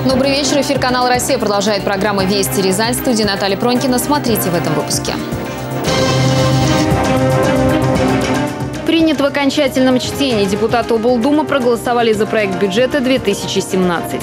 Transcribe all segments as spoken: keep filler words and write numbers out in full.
Добрый вечер. Эфир канала «Россия» продолжает программа «Вести Рязань». В студии Наталья Пронькина. Смотрите в этом выпуске. Принят в окончательном чтении. Депутаты облдумы проголосовали за проект бюджета две тысячи семнадцать.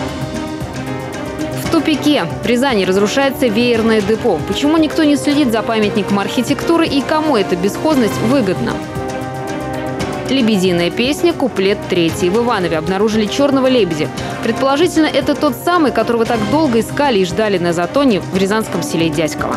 В тупике. В Рязани разрушается веерное депо. Почему никто не следит за памятником архитектуры и кому эта бесхозность выгодна? Лебединая песня, куплет третий. В Иванове обнаружили черного лебедя. Предположительно, это тот самый, которого так долго искали и ждали на затоне в рязанском селе Дядьково.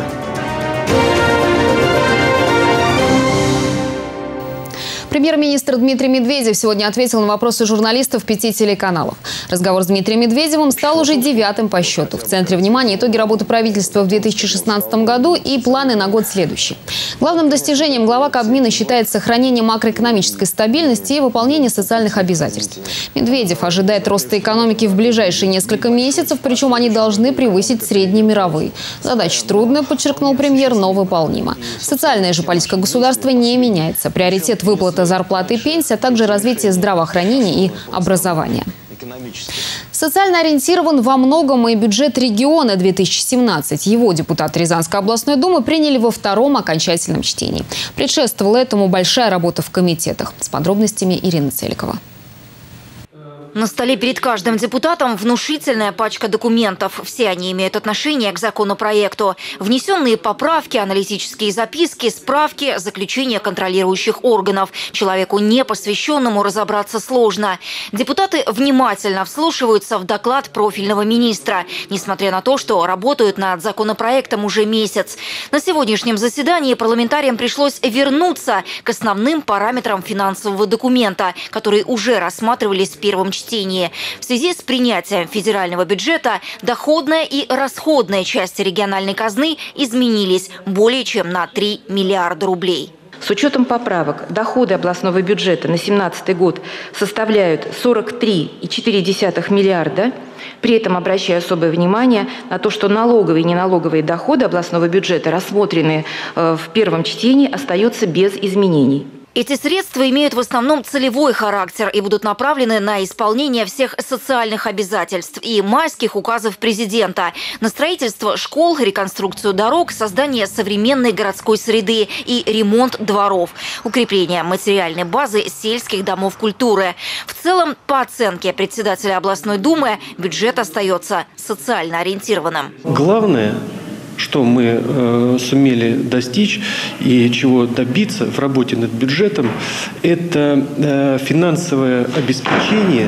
Премьер-министр Дмитрий Медведев сегодня ответил на вопросы журналистов пяти телеканалов. Разговор с Дмитрием Медведевым стал уже девятым по счету. В центре внимания итоги работы правительства в две тысячи шестнадцатом году и планы на год следующий. Главным достижением глава Кабмина считает сохранение макроэкономической стабильности и выполнение социальных обязательств. Медведев ожидает роста экономики в ближайшие несколько месяцев, причем они должны превысить средние мировые. Задача трудная, подчеркнул премьер, но выполнима. Социальная же политика государства не меняется. Приоритет выплаты зарплаты и пенсии, а также развитие здравоохранения и образования. Социально ориентирован во многом и бюджет региона две тысячи семнадцать. Его депутаты Рязанской областной думы приняли во втором окончательном чтении. Предшествовала этому большая работа в комитетах. С подробностями Ирина Целикова. На столе перед каждым депутатом внушительная пачка документов. Все они имеют отношение к законопроекту. Внесенные поправки, аналитические записки, справки, заключения контролирующих органов. Человеку непосвященному разобраться сложно. Депутаты внимательно вслушиваются в доклад профильного министра, несмотря на то, что работают над законопроектом уже месяц. На сегодняшнем заседании парламентариям пришлось вернуться к основным параметрам финансового документа, которые уже рассматривались в первом чтении. В связи с принятием федерального бюджета доходная и расходная части региональной казны изменились более чем на три миллиарда рублей. С учетом поправок доходы областного бюджета на две тысячи семнадцатый год составляют сорок три и четыре десятых миллиарда. При этом обращаю особое внимание на то, что налоговые и неналоговые доходы областного бюджета, рассмотренные в первом чтении, остаются без изменений. Эти средства имеют в основном целевой характер и будут направлены на исполнение всех социальных обязательств и майских указов президента, на строительство школ, реконструкцию дорог, создание современной городской среды и ремонт дворов, укрепление материальной базы сельских домов культуры. В целом, по оценке председателя областной думы, бюджет остается социально ориентированным. Главное, что мы э, сумели достичь и чего добиться в работе над бюджетом, это э, финансовое обеспечение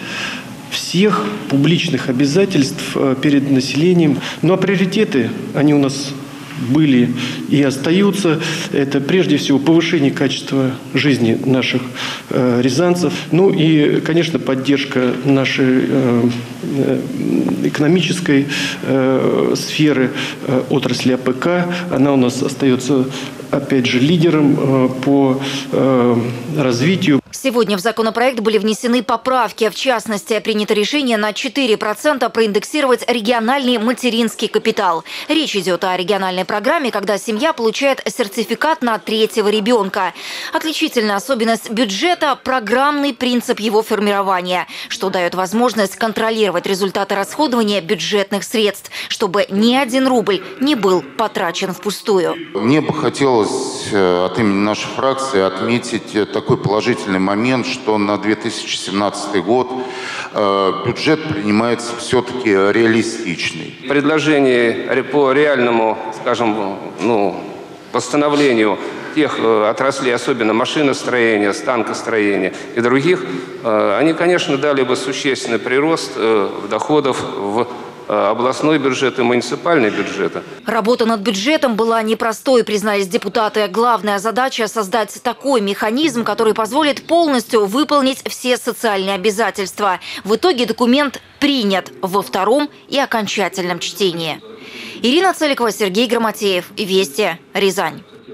всех публичных обязательств э, перед населением. Ну а приоритеты, они у нас были и остаются. Это прежде всего повышение качества жизни наших э, рязанцев. Ну и, конечно, поддержка нашей э, экономической э, сферы, э, отрасли АПК. Она у нас остается, опять же, лидером э, по э, развитию. Сегодня в законопроект были внесены поправки. В частности, принято решение на четыре процента проиндексировать региональный материнский капитал. Речь идет о региональной программе, когда семья получает сертификат на третьего ребенка. Отличительная особенность бюджета – программный принцип его формирования, что дает возможность контролировать результаты расходования бюджетных средств, чтобы ни один рубль не был потрачен впустую. Мне бы хотелось от имени нашей фракции отметить такой положительный момент, что на две тысячи семнадцатый год э, бюджет принимается все-таки реалистичный. Предложение по реальному, скажем, ну, восстановлению тех э, отраслей, особенно машиностроения, станкостроения и других, э, они, конечно, дали бы существенный прирост э, доходов в областной бюджет и муниципальные бюджеты. Работа над бюджетом была непростой, признались депутаты. Главная задача – создать такой механизм, который позволит полностью выполнить все социальные обязательства. В итоге документ принят во втором и окончательном чтении. Ирина Целикова, Сергей Грамотеев. Вести. Рязань.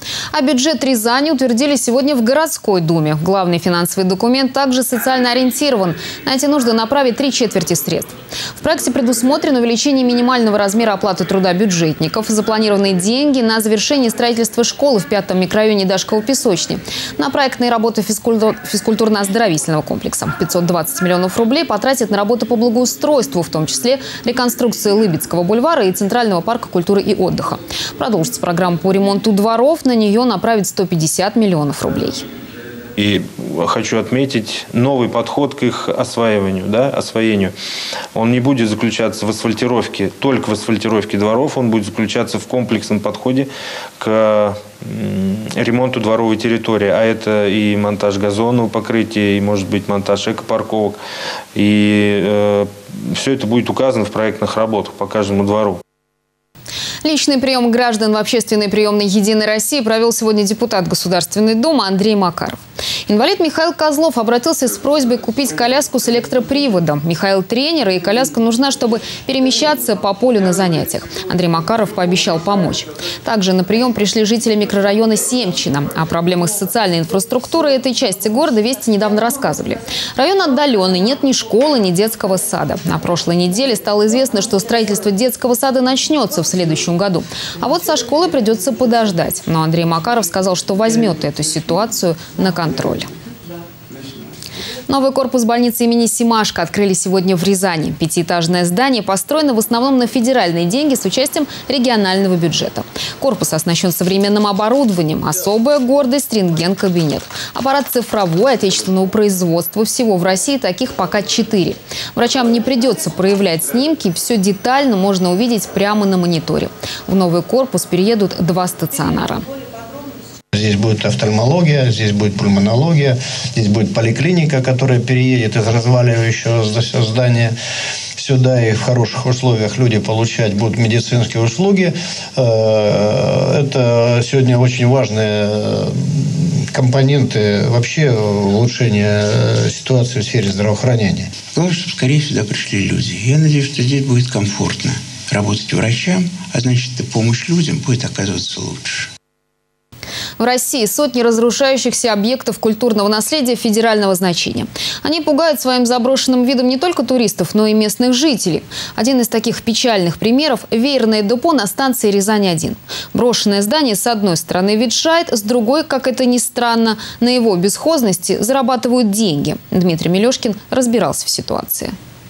А бюджет Рязани утвердили сегодня в городской думе. Главный финансовый документ также социально ориентирован. На эти нужды направить три четверти средств. В проекте предусмотрено увеличение минимального размера оплаты труда бюджетников, запланированные деньги на завершение строительства школы в пятом микрорайоне Дашково-Песочный, на проектные работы физкультур... физкультурно-оздоровительного комплекса. пятьсот двадцать миллионов рублей потратят на работы по благоустройству, в том числе реконструкции Лыбецкого бульвара и Центрального парка культуры и отдыха. Продолжится программа по ремонту дворов. На нее направить сто пятьдесят миллионов рублей. И хочу отметить новый подход к их осваиванию, да, освоению. Он не будет заключаться в асфальтировке, только в асфальтировке дворов, он будет заключаться в комплексном подходе к ремонту дворовой территории. А это и монтаж газонного покрытия, и, может быть, монтаж экопарковок. И э, все это будет указано в проектных работах по каждому двору. Личный прием граждан в общественной приемной «Единой России» провел сегодня депутат Государственной Думы Андрей Макаров. Инвалид Михаил Козлов обратился с просьбой купить коляску с электроприводом. Михаил тренер, и коляска нужна, чтобы перемещаться по полю на занятиях. Андрей Макаров пообещал помочь. Также на прием пришли жители микрорайона Семчина. О проблемах с социальной инфраструктурой этой части города «Вести» недавно рассказывали. Район отдаленный, нет ни школы, ни детского сада. На прошлой неделе стало известно, что строительство детского сада начнется в следующем году. А вот со школы придется подождать. Но Андрей Макаров сказал, что возьмет эту ситуацию на контроль. Новый корпус больницы имени Семашко открыли сегодня в Рязани. Пятиэтажное здание построено в основном на федеральные деньги с участием регионального бюджета. Корпус оснащен современным оборудованием. Особая гордость – рентген-кабинет. Аппарат цифровой, отечественного производства. Всего в России таких пока четыре. Врачам не придется проявлять снимки. Все детально можно увидеть прямо на мониторе. В новый корпус переедут два стационара. Здесь будет офтальмология, здесь будет пульмонология, здесь будет поликлиника, которая переедет из разваливающегося здания сюда, и в хороших условиях люди получать будут медицинские услуги. Это сегодня очень важные компоненты вообще улучшения ситуации в сфере здравоохранения. Главное, чтобы скорее сюда пришли люди. Я надеюсь, что здесь будет комфортно работать врачам, а значит, помощь людям будет оказываться лучше. В России сотни разрушающихся объектов культурного наследия федерального значения. Они пугают своим заброшенным видом не только туристов, но и местных жителей. Один из таких печальных примеров – веерное депо на станции Рязань один. Брошенное здание с одной стороны ветшает, с другой, как это ни странно, на его бесхозности зарабатывают деньги. Дмитрий Мелешкин разбирался в ситуации.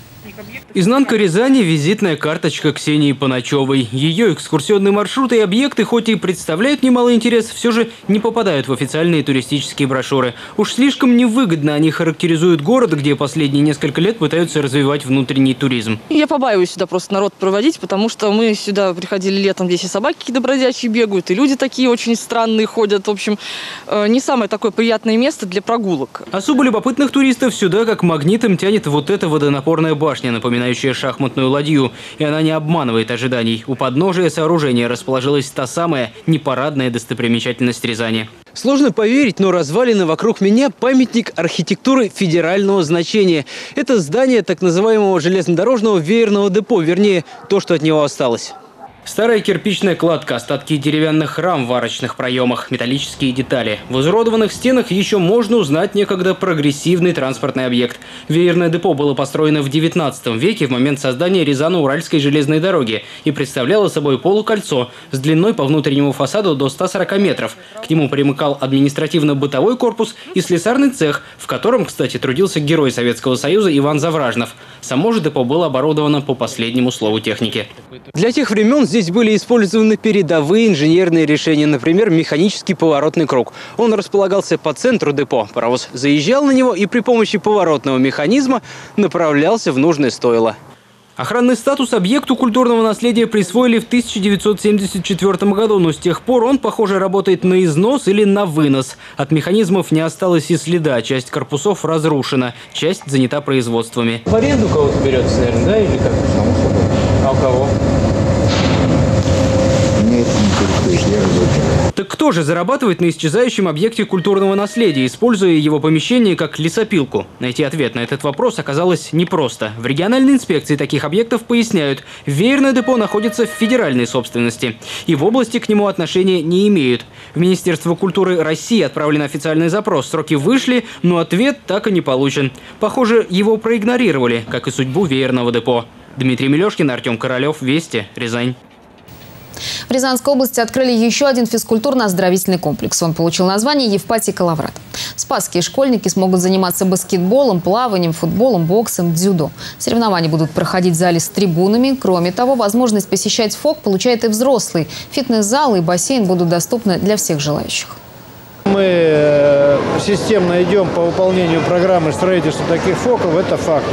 Изнанка Рязани – визитная карточка Ксении Паначевой. Ее экскурсионные маршруты и объекты, хоть и представляют немалый интерес, все же не попадают в официальные туристические брошюры. Уж слишком невыгодно они характеризуют город, где последние несколько лет пытаются развивать внутренний туризм. Я побаиваюсь сюда просто народ проводить, потому что мы сюда приходили летом, здесь и собаки какие-то бродячие бегают, и люди такие очень странные ходят. В общем, не самое такое приятное место для прогулок. Особо любопытных туристов сюда как магнитом тянет вот эта водонапорная башня, напоминающая шахматную ладью. И она не обманывает ожиданий. У подножия сооружения расположилась та самая непарадная достопримечательность Рязани. Сложно поверить, но развалины вокруг меня – памятник архитектуры федерального значения. Это здание так называемого железнодорожного веерного депо, вернее, то, что от него осталось. Старая кирпичная кладка, остатки деревянных рам в арочных проемах, металлические детали. В изуродованных стенах еще можно узнать некогда прогрессивный транспортный объект. Веерное депо было построено в девятнадцатом веке в момент создания Рязано-Уральской железной дороги и представляло собой полукольцо с длиной по внутреннему фасаду до ста сорока метров. К нему примыкал административно-бытовой корпус и слесарный цех, в котором, кстати, трудился герой Советского Союза Иван Завражнов. Само же депо было оборудовано по последнему слову техники. Для тех времен здесь были использованы передовые инженерные решения, например, механический поворотный круг. Он располагался по центру депо. Паровоз заезжал на него и при помощи поворотного механизма направлялся в нужное стойло. Охранный статус объекту культурного наследия присвоили в тысяча девятьсот семьдесят четвёртом году, но с тех пор он, похоже, работает на износ или на вынос. От механизмов не осталось и следа, часть корпусов разрушена, часть занята производствами. В аренду кого-то берется, наверное, да, или как? А у кого? Так Так кто же зарабатывает на исчезающем объекте культурного наследия, используя его помещение как лесопилку? Найти ответ на этот вопрос оказалось непросто. В региональной инспекции таких объектов поясняют, веерное депо находится в федеральной собственности, и в области к нему отношения не имеют. В Министерство культуры России отправлен официальный запрос. Сроки вышли, но ответ так и не получен. Похоже, его проигнорировали, как и судьбу веерного депо. Дмитрий Милешкин, Артем Королев, Вести, Рязань. В Рязанской области открыли еще один физкультурно-оздоровительный комплекс. Он получил название «Евпатий Калаврат». Спасские школьники смогут заниматься баскетболом, плаванием, футболом, боксом, дзюдо. Соревнования будут проходить в зале с трибунами. Кроме того, возможность посещать ФОК получают и взрослые. Фитнес-залы и бассейн будут доступны для всех желающих. Мы системно идем по выполнению программы строительства таких ФОКов. Это факт.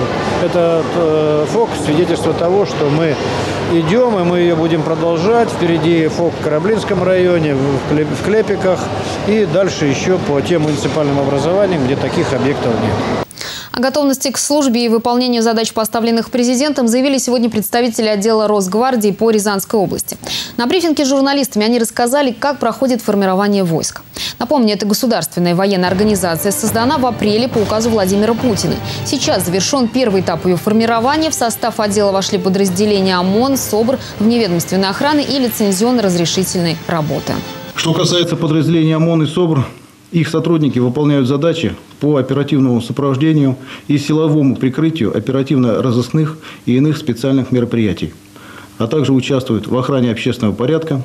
Это ФОК – свидетельство того, что мы идем, и мы ее будем продолжать. Впереди ФОК в Кораблинском районе, в Клепиках и дальше еще по тем муниципальным образованиям, где таких объектов нет. О готовности к службе и выполнению задач, поставленных президентом, заявили сегодня представители отдела Росгвардии по Рязанской области. На брифинге с журналистами они рассказали, как проходит формирование войска. Напомню, эта государственная военная организация создана в апреле по указу Владимира Путина. Сейчас завершен первый этап ее формирования. В состав отдела вошли подразделения ОМОН, СОБР, вневедомственной охраны и лицензионно-разрешительной работы. Что касается подразделений ОМОН и СОБР, их сотрудники выполняют задачи по оперативному сопровождению и силовому прикрытию оперативно-розыскных и иных специальных мероприятий, а также участвуют в охране общественного порядка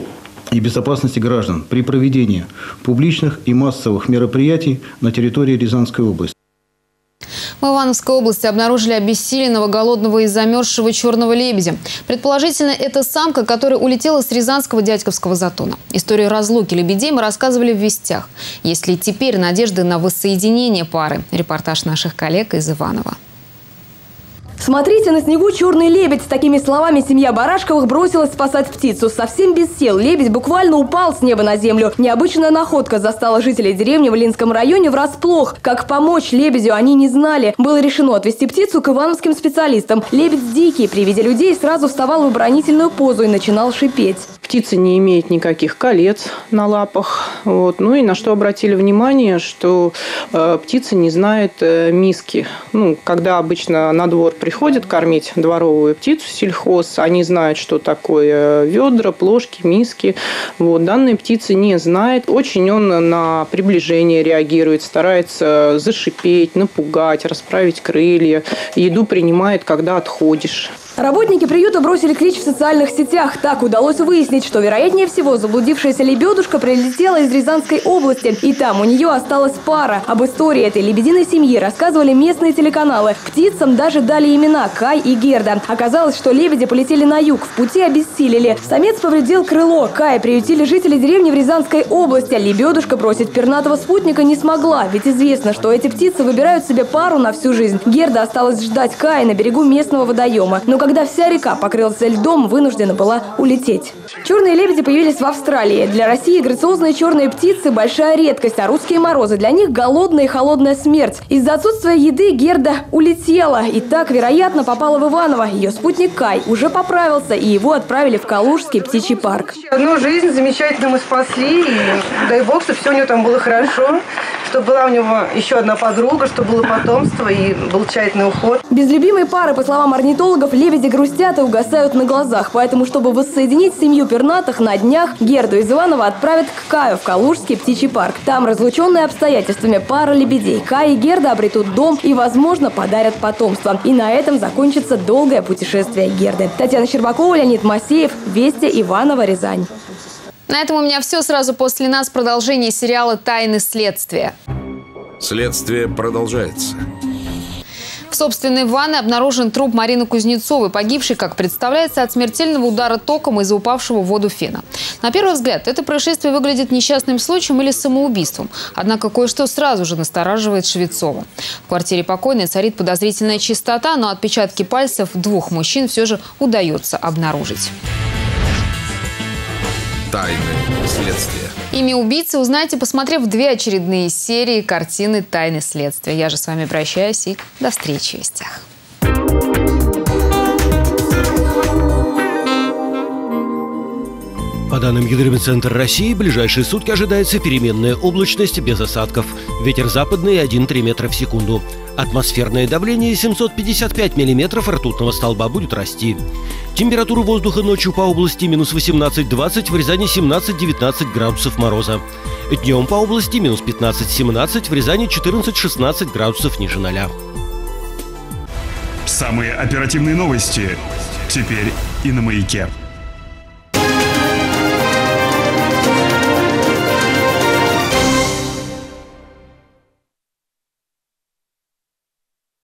и безопасности граждан при проведении публичных и массовых мероприятий на территории Рязанской области. В Ивановской области обнаружили обессиленного, голодного и замерзшего черного лебедя. Предположительно, это самка, которая улетела с Рязанского Дядьковского затона. Историю разлуки лебедей мы рассказывали в «Вестях». Есть ли теперь надежды на воссоединение пары? Репортаж наших коллег из Иваново. Смотрите, на снегу черный лебедь. С такими словами семья Барашковых бросилась спасать птицу. Совсем без сил. Лебедь буквально упал с неба на землю. Необычная находка застала жителей деревни в Ильинском районе врасплох. Как помочь лебедю они не знали. Было решено отвезти птицу к ивановским специалистам. Лебедь дикий, при виде людей сразу вставал в оборонительную позу и начинал шипеть. Птица не имеет никаких колец на лапах. Вот. Ну и на что обратили внимание, что э, птица не знает э, миски. Ну, когда обычно на двор приходят кормить дворовую птицу, сельхоз, они знают, что такое ведра, плошки, миски. Вот. Данная птица не знает. Очень он на приближение реагирует, старается зашипеть, напугать, расправить крылья. Еду принимает, когда отходишь. Работники приюта бросили клич в социальных сетях. Так удалось выяснить, что, вероятнее всего, заблудившаяся лебедушка прилетела из Рязанской области. И там у нее осталась пара. Об истории этой лебединой семьи рассказывали местные телеканалы. Птицам даже дали имена Кай и Герда. Оказалось, что лебеди полетели на юг, в пути обессилели. Самец повредил крыло. Кая приютили жители деревни в Рязанской области. А лебедушка бросить пернатого спутника не смогла. Ведь известно, что эти птицы выбирают себе пару на всю жизнь. Герда осталась ждать Кая на берегу местного водоема. Но когда вся река покрылась льдом, вынуждена была улететь. Черные лебеди появились в Австралии. Для России грациозные черные птицы – большая редкость, а русские морозы для них – голодная и холодная смерть. Из-за отсутствия еды Герда улетела. И так, вероятно, попала в Иваново. Ее спутник Кай уже поправился, и его отправили в Калужский птичий парк. Одну жизнь замечательно мы спасли, и дай бог, что все у него там было хорошо, чтобы была у него еще одна подруга, чтобы было потомство и был тщательный уход. Без любимой пары, по словам орнитологов, лебеди грустят и угасают на глазах. Поэтому, чтобы воссоединить семью пернатых, на днях Герду из Иванова отправят к Каю в Калужский птичий парк. Там, разлученные обстоятельствами, пара лебедей Кай и Герда обретут дом и, возможно, подарят потомство. И на этом закончится долгое путешествие Герды. Татьяна Щербакова, Леонид Масеев, Вести, Иваново, Рязань. На этом у меня все. Сразу после нас продолжение сериала «Тайны следствия». Следствие продолжается. В собственной ванной обнаружен труп Марины Кузнецовой, погибшей, как представляется, от смертельного удара током из-за упавшего в воду фена. На первый взгляд, это происшествие выглядит несчастным случаем или самоубийством. Однако кое-что сразу же настораживает Швецову. В квартире покойной царит подозрительная чистота, но отпечатки пальцев двух мужчин все же удается обнаружить. Тайны следствия. Имя убийцы узнаете, посмотрев две очередные серии картины «Тайны следствия». Я же с вами прощаюсь и до встречи в «Вестях». По данным Гидрометцентра России, в ближайшие сутки ожидается переменная облачность без осадков. Ветер западный один-три метра в секунду. Атмосферное давление семьсот пятьдесят пять миллиметров ртутного столба будет расти. Температура воздуха ночью по области минус восемнадцать-двадцать, в Рязани семнадцать-девятнадцать градусов мороза. Днем по области минус пятнадцать-семнадцать, в Рязани четырнадцать-шестнадцать градусов ниже ноля. Самые оперативные новости теперь и на «Маяке».